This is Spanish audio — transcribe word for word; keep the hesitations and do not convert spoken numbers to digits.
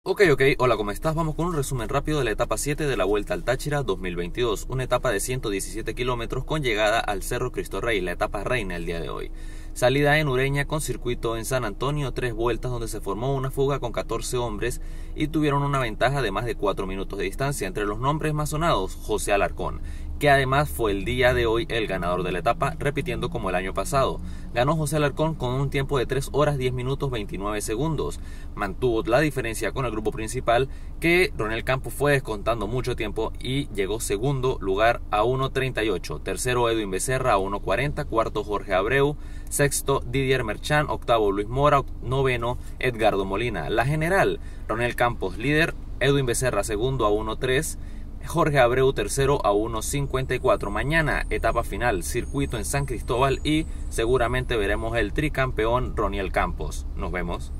Ok, ok, hola, ¿cómo estás? Vamos con un resumen rápido de la etapa siete de la Vuelta al Táchira dos mil veintidós, una etapa de ciento diecisiete kilómetros con llegada al Cerro Cristo Rey, la etapa reina el día de hoy. Salida en Ureña con circuito en San Antonio, tres vueltas donde se formó una fuga con catorce hombres y tuvieron una ventaja de más de cuatro minutos de distancia. Entre los nombres más sonados, José Alarcón, que además fue el día de hoy el ganador de la etapa, repitiendo como el año pasado. Ganó José Alarcón con un tiempo de tres horas diez minutos veintinueve segundos. Mantuvo la diferencia con el grupo principal, que Ronel Campos fue descontando mucho tiempo y llegó segundo lugar a uno treinta y ocho. Tercero Edwin Becerra a uno cuarenta. Cuarto Jorge Abreu. Sexto Didier Merchan. Octavo Luis Mora. Noveno Edgardo Molina. La general, Ronel Campos líder. Edwin Becerra segundo a uno tres. Jorge Abreu tercero a uno cincuenta y cuatro. Mañana etapa final, circuito en San Cristóbal y seguramente veremos el tricampeón Ronel Campos. Nos vemos.